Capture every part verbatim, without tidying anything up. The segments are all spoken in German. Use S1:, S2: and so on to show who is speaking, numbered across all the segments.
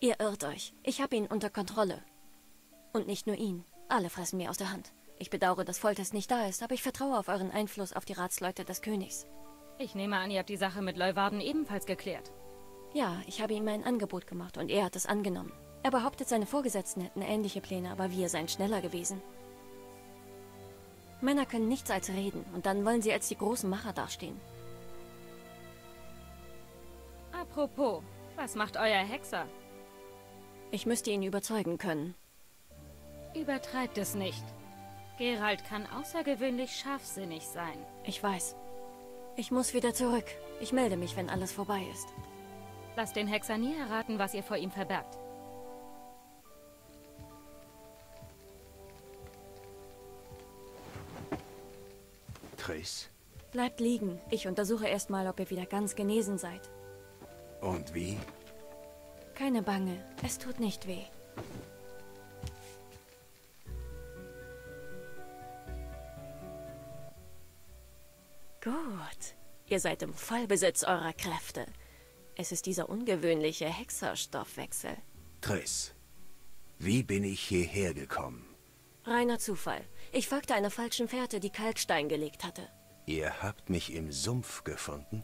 S1: Ihr irrt euch. Ich habe ihn unter Kontrolle. Und nicht nur ihn. Alle fressen mir aus der Hand. Ich bedauere, dass Foltest nicht da ist, aber ich vertraue auf euren Einfluss auf die Ratsleute des Königs.
S2: Ich nehme an, ihr habt die Sache mit Leuwarden ebenfalls geklärt.
S1: Ja, ich habe ihm ein Angebot gemacht und er hat es angenommen. Er behauptet, seine Vorgesetzten hätten ähnliche Pläne, aber wir seien schneller gewesen. Männer können nichts als reden und dann wollen sie als die großen Macher dastehen.
S2: Apropos, was macht euer Hexer?
S1: Ich müsste ihn überzeugen können.
S2: Übertreibt es nicht. Geralt kann außergewöhnlich scharfsinnig sein.
S1: Ich weiß. Ich muss wieder zurück. Ich melde mich, wenn alles vorbei ist.
S2: Lasst den Hexer nie erraten, was ihr vor ihm verbergt.
S3: Triss?
S1: Bleibt liegen. Ich untersuche erstmal, ob ihr wieder ganz genesen seid.
S3: Und wie?
S1: Keine Bange. Es tut nicht weh. Gut. Ihr seid im Vollbesitz eurer Kräfte. Es ist dieser ungewöhnliche Hexerstoffwechsel.
S3: Triss, wie bin ich hierher gekommen?
S1: Reiner Zufall. Ich folgte einer falschen Fährte, die Kalkstein gelegt hatte.
S3: Ihr habt mich im Sumpf gefunden?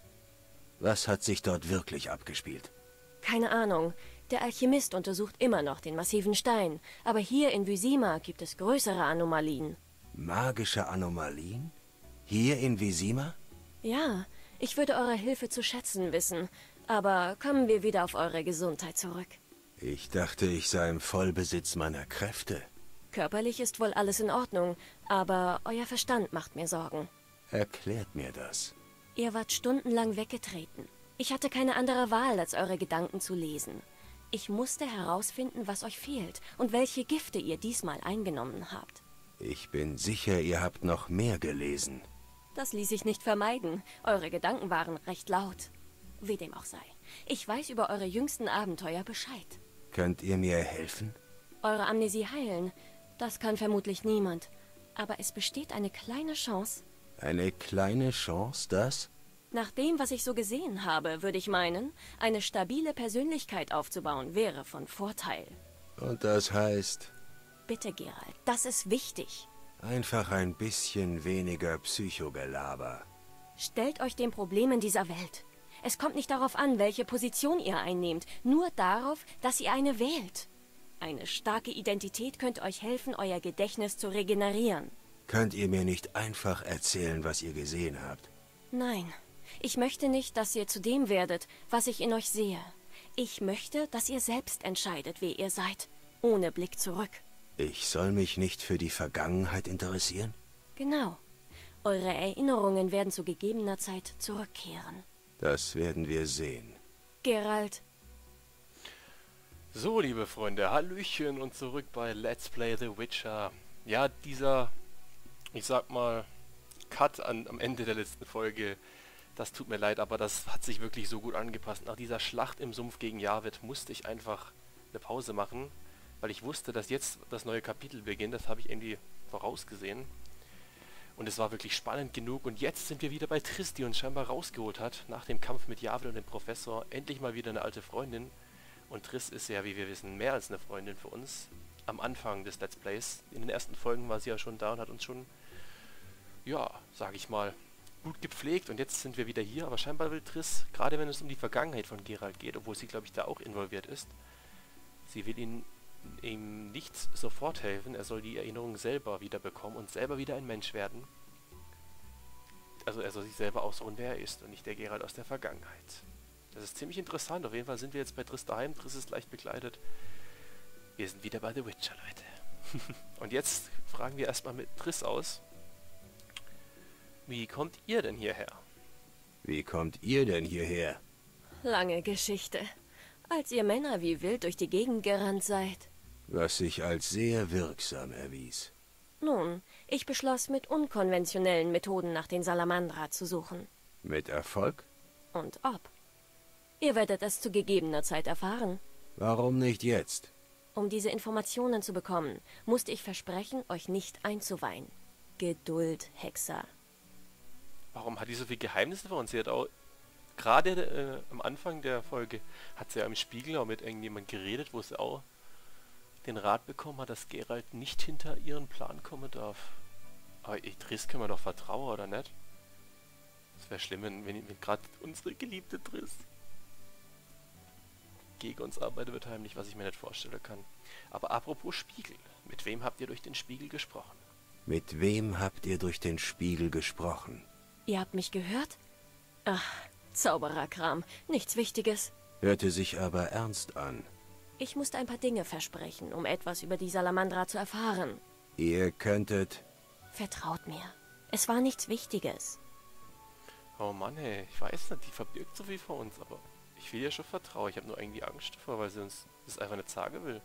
S3: Was hat sich dort wirklich abgespielt?
S1: Keine Ahnung. Der Alchemist untersucht immer noch den massiven Stein. Aber hier in Vizima gibt es größere Anomalien.
S3: Magische Anomalien? Hier in Vizima?
S1: Ja, ich würde eure Hilfe zu schätzen wissen. Aber kommen wir wieder auf eure Gesundheit zurück.
S3: Ich dachte, ich sei im Vollbesitz meiner Kräfte.
S1: Körperlich ist wohl alles in Ordnung, aber euer Verstand macht mir Sorgen.
S3: Erklärt mir das.
S1: Ihr wart stundenlang weggetreten. Ich hatte keine andere Wahl, als eure Gedanken zu lesen. Ich musste herausfinden, was euch fehlt und welche Gifte ihr diesmal eingenommen habt.
S3: Ich bin sicher, ihr habt noch mehr gelesen.
S1: Das ließ sich nicht vermeiden. Eure Gedanken waren recht laut. Wie dem auch sei. Ich weiß über eure jüngsten Abenteuer Bescheid.
S3: Könnt ihr mir helfen?
S1: Eure Amnesie heilen, das kann vermutlich niemand. Aber es besteht eine kleine Chance.
S3: Eine kleine Chance, dass...
S1: Nach dem, was ich so gesehen habe, würde ich meinen, eine stabile Persönlichkeit aufzubauen wäre von Vorteil.
S3: Und das heißt...
S1: Bitte, Geralt, das ist wichtig.
S3: Einfach ein bisschen weniger Psychogelaber.
S1: Stellt euch den Problemen dieser Welt. Es kommt nicht darauf an, welche Position ihr einnehmt, nur darauf, dass ihr eine wählt. Eine starke Identität könnte euch helfen, euer Gedächtnis zu regenerieren.
S3: Könnt ihr mir nicht einfach erzählen, was ihr gesehen habt?
S1: Nein, ich möchte nicht, dass ihr zu dem werdet, was ich in euch sehe. Ich möchte, dass ihr selbst entscheidet, wer ihr seid, ohne Blick zurück.
S3: Ich soll mich nicht für die Vergangenheit interessieren?
S1: Genau. Eure Erinnerungen werden zu gegebener Zeit zurückkehren.
S3: Das werden wir sehen.
S1: Geralt.
S4: So, liebe Freunde, Hallöchen und zurück bei Let's Play The Witcher. Ja, dieser, ich sag mal, Cut an, am Ende der letzten Folge, das tut mir leid, aber das hat sich wirklich so gut angepasst. Nach dieser Schlacht im Sumpf gegen Jarved musste ich einfach eine Pause machen, weil ich wusste, dass jetzt das neue Kapitel beginnt. Das habe ich irgendwie vorausgesehen. Und es war wirklich spannend genug. Und jetzt sind wir wieder bei Triss, die uns scheinbar rausgeholt hat, nach dem Kampf mit Jarved und dem Professor. Endlich mal wieder eine alte Freundin. Und Triss ist ja, wie wir wissen, mehr als eine Freundin für uns. Am Anfang des Let's Plays. In den ersten Folgen war sie ja schon da und hat uns schon, ja, sage ich mal, gut gepflegt. Und jetzt sind wir wieder hier. Aber scheinbar will Triss, gerade wenn es um die Vergangenheit von Geralt geht, obwohl sie, glaube ich, da auch involviert ist, sie will ihn ihm nicht sofort helfen. Er soll die Erinnerung selber wieder bekommen und selber wieder ein Mensch werden. Also er soll sich selber ausruhen, wer er ist und nicht der Geralt aus der Vergangenheit. Das ist ziemlich interessant. Auf jeden Fall sind wir jetzt bei Triss daheim. Triss ist leicht bekleidet. Wir sind wieder bei The Witcher, Leute. Und jetzt fragen wir erstmal mit Triss aus. Wie kommt ihr denn hierher?
S3: Wie kommt ihr denn hierher?
S1: Lange Geschichte. Als ihr Männer wie wild durch die Gegend gerannt seid.
S3: Was sich als sehr wirksam erwies.
S1: Nun, ich beschloss, mit unkonventionellen Methoden nach den Salamandra zu suchen.
S3: Mit Erfolg?
S1: Und ob. Ihr werdet es zu gegebener Zeit erfahren.
S3: Warum nicht jetzt?
S1: Um diese Informationen zu bekommen, musste ich versprechen, euch nicht einzuweihen. Geduld, Hexer.
S4: Warum hat die so viele Geheimnisse für uns? Sie hat auch gerade äh, am Anfang der Folge hat sie ja im Spiegel auch mit irgendjemand geredet, wo sie auch den Rat bekommen hat, dass Geralt nicht hinter ihren Plan kommen darf. Aber ey, Triss können wir doch vertrauen, oder nicht? Es wäre schlimm, wenn, wenn, wenn gerade unsere geliebte Triss gegen uns arbeitet, wird heimlich, was ich mir nicht vorstellen kann. Aber apropos Spiegel, mit wem habt ihr durch den Spiegel gesprochen?
S3: Mit wem habt ihr durch den Spiegel gesprochen?
S1: Ihr habt mich gehört? Ach, Zaubererkram, nichts Wichtiges.
S3: Hörte sich aber ernst an.
S1: Ich musste ein paar Dinge versprechen, um etwas über die Salamandra zu erfahren.
S3: Ihr könntet...
S1: Vertraut mir, es war nichts Wichtiges.
S4: Oh Mann, ey, ich weiß nicht, die verbirgt so viel vor uns, aber ich will ihr schon vertrauen. Ich habe nur irgendwie Angst davor, weil sie uns das einfach nicht sagen will.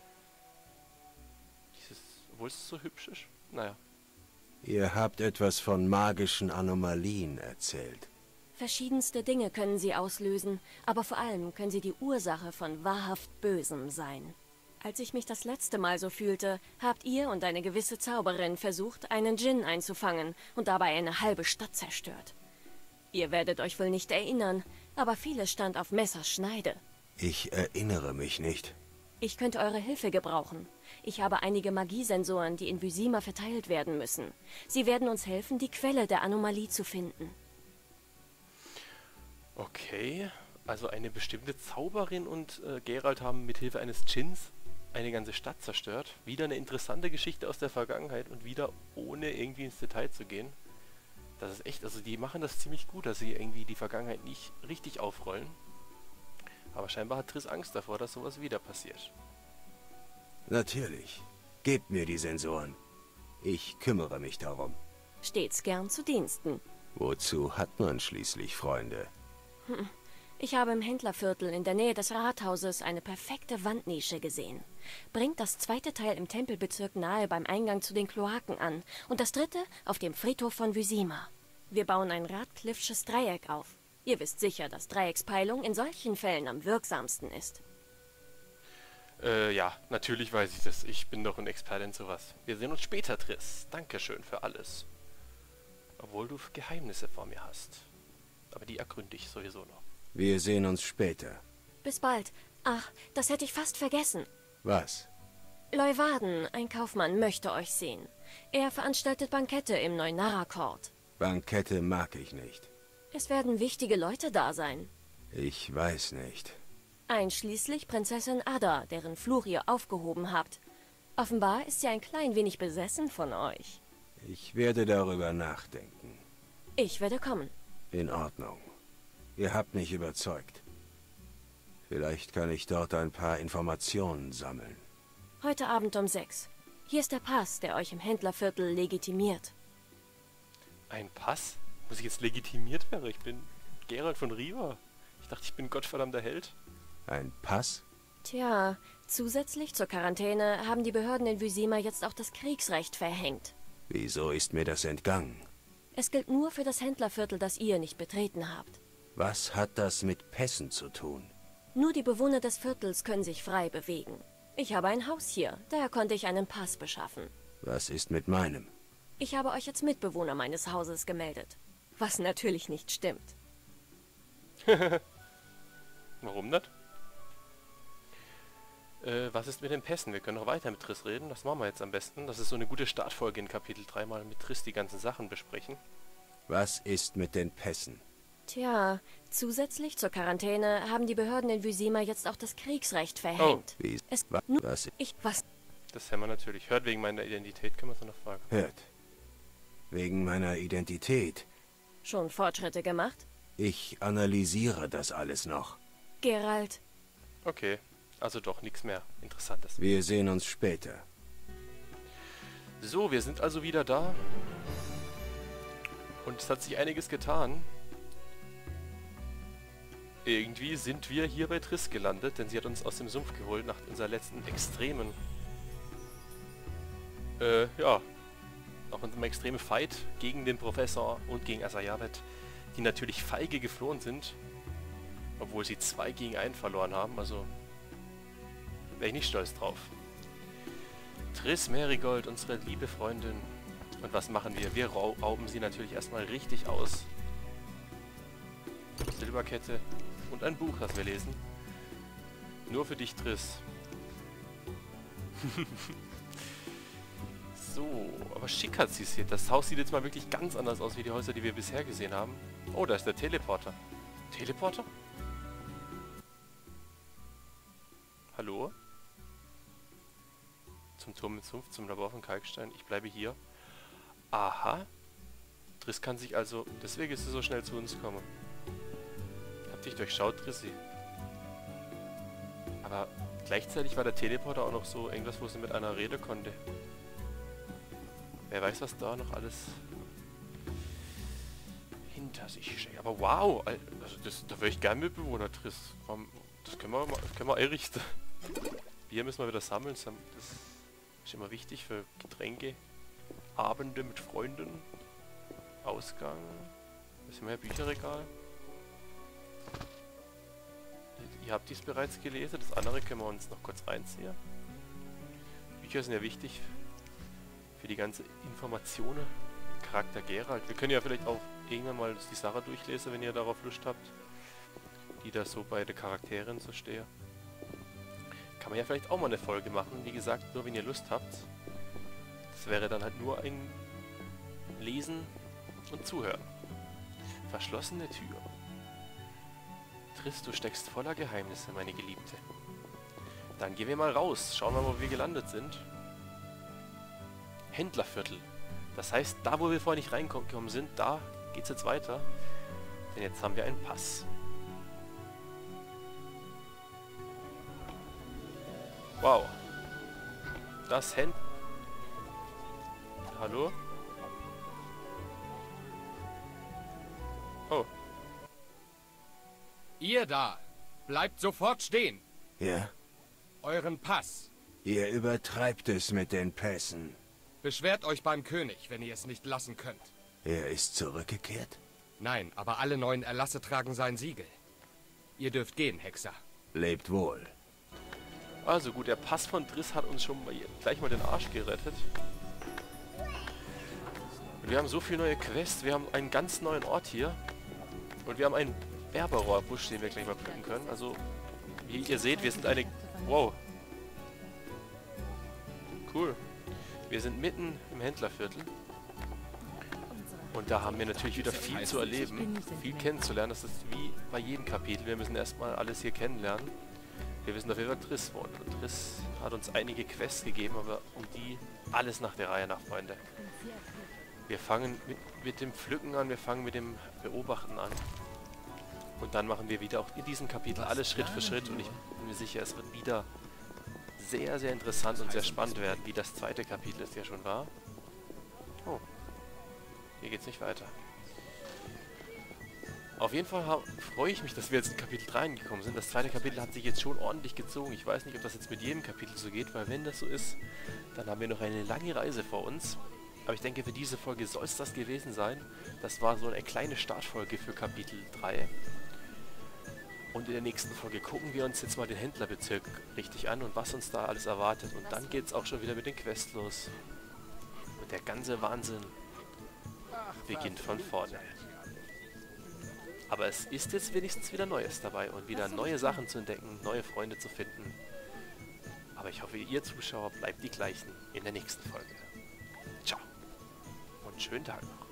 S4: Dieses, obwohl es so hübsch ist. Naja.
S3: Ihr habt etwas von magischen Anomalien erzählt.
S1: Verschiedenste Dinge können sie auslösen, aber vor allem können sie die Ursache von wahrhaft Bösem sein. Als ich mich das letzte Mal so fühlte, habt ihr und eine gewisse Zauberin versucht, einen Djinn einzufangen und dabei eine halbe Stadt zerstört. Ihr werdet euch wohl nicht erinnern, aber vieles stand auf Messers Schneide.
S3: Ich erinnere mich nicht.
S1: Ich könnte eure Hilfe gebrauchen. Ich habe einige Magiesensoren, die in Vizima verteilt werden müssen. Sie werden uns helfen, die Quelle der Anomalie zu finden.
S4: Okay, also eine bestimmte Zauberin und äh, Geralt haben mit Hilfe eines Djinns eine ganze Stadt zerstört. Wieder eine interessante Geschichte aus der Vergangenheit und wieder ohne irgendwie ins Detail zu gehen. Das ist echt, also die machen das ziemlich gut, dass sie irgendwie die Vergangenheit nicht richtig aufrollen. Aber scheinbar hat Triss Angst davor, dass sowas wieder passiert.
S3: Natürlich. Gebt mir die Sensoren. Ich kümmere mich darum.
S1: Stets gern zu Diensten.
S3: Wozu hat man schließlich Freunde?
S1: Hm. Ich habe im Händlerviertel in der Nähe des Rathauses eine perfekte Wandnische gesehen. Bringt das zweite Teil im Tempelbezirk nahe beim Eingang zu den Kloaken an und das dritte auf dem Friedhof von Vizima. Wir bauen ein Radcliffsches Dreieck auf. Ihr wisst sicher, dass Dreieckspeilung in solchen Fällen am wirksamsten ist.
S4: Äh, ja, natürlich weiß ich das. Ich bin doch ein Experte in sowas. Wir sehen uns später, Triss. Dankeschön für alles. Obwohl du Geheimnisse vor mir hast. Aber die ergründe ich sowieso noch.
S3: Wir sehen uns später.
S1: Bis bald. Ach, das hätte ich fast vergessen.
S3: Was?
S1: Leuwarden, ein Kaufmann, möchte euch sehen. Er veranstaltet Bankette im Neunara-Court.
S3: Bankette mag ich nicht.
S1: Es werden wichtige Leute da sein.
S3: Ich weiß nicht.
S1: Einschließlich Prinzessin Ada, deren Fluch ihr aufgehoben habt. Offenbar ist sie ein klein wenig besessen von euch.
S3: Ich werde darüber nachdenken.
S1: Ich werde kommen.
S3: In Ordnung. Ihr habt mich überzeugt. Vielleicht kann ich dort ein paar Informationen sammeln.
S1: Heute Abend um sechs. Hier ist der Pass, der euch im Händlerviertel legitimiert.
S4: Ein Pass? Muss ich jetzt legitimiert werden? Ich bin Geralt von Riva. Ich dachte, ich bin gottverdammter Held.
S3: Ein Pass?
S1: Tja, zusätzlich zur Quarantäne haben die Behörden in Vizima jetzt auch das Kriegsrecht verhängt.
S3: Wieso ist mir das entgangen?
S1: Es gilt nur für das Händlerviertel, das ihr nicht betreten habt.
S3: Was hat das mit Pässen zu tun?
S1: Nur die Bewohner des Viertels können sich frei bewegen. Ich habe ein Haus hier, daher konnte ich einen Pass beschaffen.
S3: Was ist mit meinem?
S1: Ich habe euch als Mitbewohner meines Hauses gemeldet. Was natürlich nicht stimmt.
S4: Warum nicht? Äh, was ist mit den Pässen? Wir können noch weiter mit Triss reden. Das machen wir jetzt am besten. Das ist so eine gute Startfolge in Kapitel drei, mal mit Triss die ganzen Sachen besprechen.
S3: Was ist mit den Pässen?
S1: Tja, zusätzlich zur Quarantäne haben die Behörden in Vizima jetzt auch das Kriegsrecht verhängt.
S3: Oh, wie?
S1: Es
S3: Wa
S1: nur
S3: was?
S1: ich was
S4: Das haben wir natürlich. Hört wegen meiner Identität, können wir es noch fragen.
S3: Hört. Wegen meiner Identität.
S1: schon Fortschritte gemacht?
S3: Ich analysiere das alles noch.
S1: Geralt,
S4: Okay, also doch nichts mehr Interessantes.
S3: Wir sehen uns später.
S4: So, wir sind also wieder da. Und es hat sich einiges getan. Irgendwie sind wir hier bei Triss gelandet, denn sie hat uns aus dem Sumpf geholt nach unserer letzten extremen... Äh, ja. Nach unserem extremen Fight gegen den Professor und gegen Asayavet, die natürlich feige geflohen sind. Obwohl sie zwei gegen einen verloren haben, also... wäre ich nicht stolz drauf. Triss Merigold, unsere liebe Freundin. Und was machen wir? Wir rau rauben sie natürlich erstmal richtig aus. Silber Silberkette und ein Buch, das wir lesen. Nur für dich, Triss. So, aber schick hat sie es hier. Das Haus sieht jetzt mal wirklich ganz anders aus wie die Häuser, die wir bisher gesehen haben. Oh, da ist der Teleporter. Teleporter? Hallo? Zum Turm mit Sumpf, zum Labor von Kalkstein. Ich bleibe hier. Aha. Triss kann sich also... Deswegen ist sie so schnell zu uns gekommen. Hab dich durchschaut, Trissi. Aber gleichzeitig war der Teleporter auch noch so irgendwas, wo sie mit einer reden konnte. Wer weiß, was da noch alles hinter sich steckt. Aber wow! Also das, da wäre ich gern Mitbewohner, Triss. Das können wir, das können wir einrichten. Bier müssen wir wieder sammeln. Das ist immer wichtig für Getränke. Abende mit Freunden. Ausgang. Was haben wir hier? Bücherregal. Ihr habt dies bereits gelesen. Das andere können wir uns noch kurz reinziehen. Bücher sind ja wichtig für die ganze Informationen. Charakter Geralt. Wir können ja vielleicht auch irgendwann mal die Sache durchlesen, wenn ihr darauf Lust habt. Die da so bei den Charakteren so stehen. Kann man ja vielleicht auch mal eine Folge machen. Wie gesagt, nur wenn ihr Lust habt. Das wäre dann halt nur ein Lesen und Zuhören. Verschlossene Tür. Triss, du steckst voller Geheimnisse, meine Geliebte. Dann gehen wir mal raus. Schauen wir mal, wo wir gelandet sind. Händlerviertel. Das heißt, da wo wir vorher nicht reingekommen sind, da geht's jetzt weiter. Denn jetzt haben wir einen Pass. Wow. Das Händ... Hallo? Oh.
S5: Ihr da! Bleibt sofort stehen!
S3: Ja?
S5: Euren Pass!
S3: Ihr übertreibt es mit den Pässen.
S5: Beschwert euch beim König, wenn ihr es nicht lassen könnt.
S3: Er ist zurückgekehrt?
S5: Nein, aber alle neuen Erlasse tragen sein Siegel. Ihr dürft gehen, Hexer.
S3: Lebt wohl.
S4: Also gut, der Pass von Triss hat uns schon mal gleich mal den Arsch gerettet. Wir haben so viele neue Quests, wir haben einen ganz neuen Ort hier. Und wir haben einen Berberrohrbusch, den wir gleich mal pflücken können. Also, wie ihr seht, wir sind eine... Wow. Cool. Wir sind mitten im Händlerviertel. Und da haben wir natürlich wieder viel zu erleben, viel kennenzulernen. Das ist wie bei jedem Kapitel. Wir müssen erstmal alles hier kennenlernen. Wir wissen auf jeden Fall, Triss wohnt. Und Triss hat uns einige Quests gegeben, aber um die alles nach der Reihe nach, Freunde. Wir fangen mit, mit dem Pflücken an, wir fangen mit dem Beobachten an. Und dann machen wir wieder auch in diesem Kapitel alles Schritt für Schritt. Und ich bin mir sicher, es wird wieder sehr, sehr interessant und sehr spannend werden, wie das zweite Kapitel es ja schon war. Oh, hier geht's nicht weiter. Auf jeden Fall freue ich mich, dass wir jetzt in Kapitel drei gekommen sind. Das zweite Kapitel hat sich jetzt schon ordentlich gezogen. Ich weiß nicht, ob das jetzt mit jedem Kapitel so geht, weil wenn das so ist, dann haben wir noch eine lange Reise vor uns. Aber ich denke, für diese Folge soll es das gewesen sein. Das war so eine kleine Startfolge für Kapitel drei. Und in der nächsten Folge gucken wir uns jetzt mal den Händlerbezirk richtig an und was uns da alles erwartet. Und dann geht es auch schon wieder mit den Quests los. Und der ganze Wahnsinn beginnt von vorne. Aber es ist jetzt wenigstens wieder Neues dabei und wieder neue Sachen zu entdecken, neue Freunde zu finden. Aber ich hoffe, ihr Zuschauer bleibt die gleichen in der nächsten Folge. Ciao und schönen Tag noch.